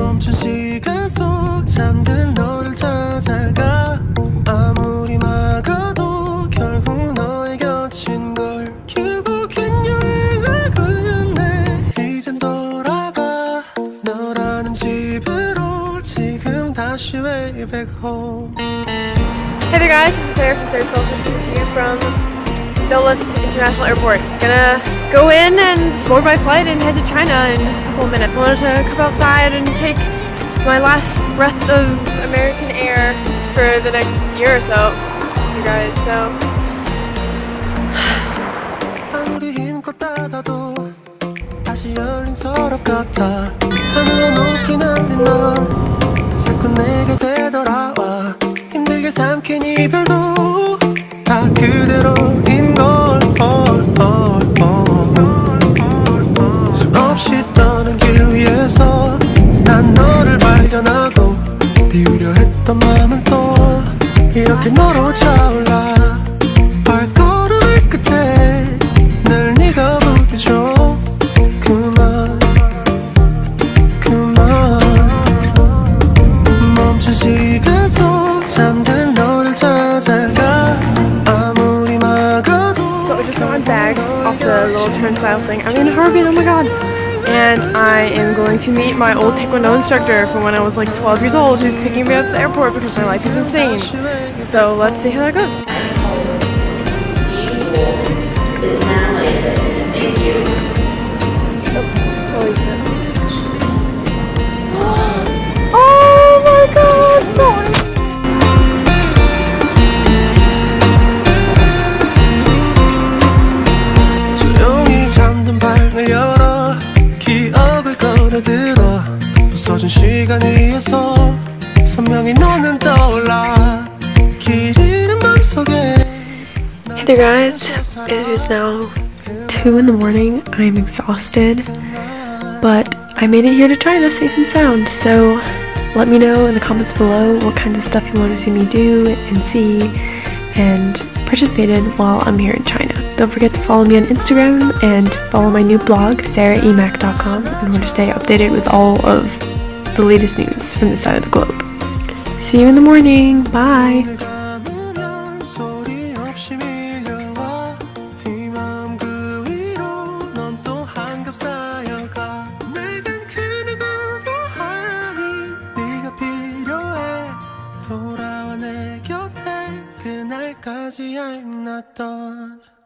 멈춘 시간 속 잠든 너를 찾아가 아무리 막아도 결국 너의 곁인 걸 결국엔 여행을 끝내 이젠 돌아가 너라는 집으로 지금 다시 way back home. Hey there guys, this is Sarah from Sarah Selfish coming to you from Dulles International Airport. Gonna go in and board my flight and head to China in just a couple of minutes. I wanted to come outside and take my last breath of American air for the next year or so with you guys, so 아무리 힘껏 닫아도 다시 열린 서랍 같아 하늘에 높이 날린 넌 자꾸 내게 되돌아와 힘들게 삼킨 이별도 다 그대로인 걸 수없이 떠는 길 위에서 난 너를 발견하고 비우려 했던 마음은 또 이렇게 너로 차올라 발걸음의 끝에 늘 네가 부딪혀 그만 멈춘 시간 속 잠든 너를 찾아가 아무리 막아도. So I just got my bag off the little turnstile thing. I'm in Harbin, oh my god! And I am going to meet my old Taekwondo instructor from when I was like 12 years old who's picking me up at the airport because my life is insane. So let's see how that goes. Oh my god! Sorry. 조용히 잠든 방을 열어 기억을 꺼내들어 부서진 시간 위에서 선명히 너는 떠올라 길 잃은 맘속에. Hey there guys, it is now 2 in the morning. I am exhausted, but I made it here to China safe and sound, so let me know in the comments below what kinds of stuff you want to see me do and see and participate in while I'm here in China. Don't forget to follow me on Instagram and follow my new blog, sarahemac.com, in order to stay updated with all of the latest news from this side of the globe. See you in the morning. Bye! 돌아와 내 곁에 그날까지 I'm not done.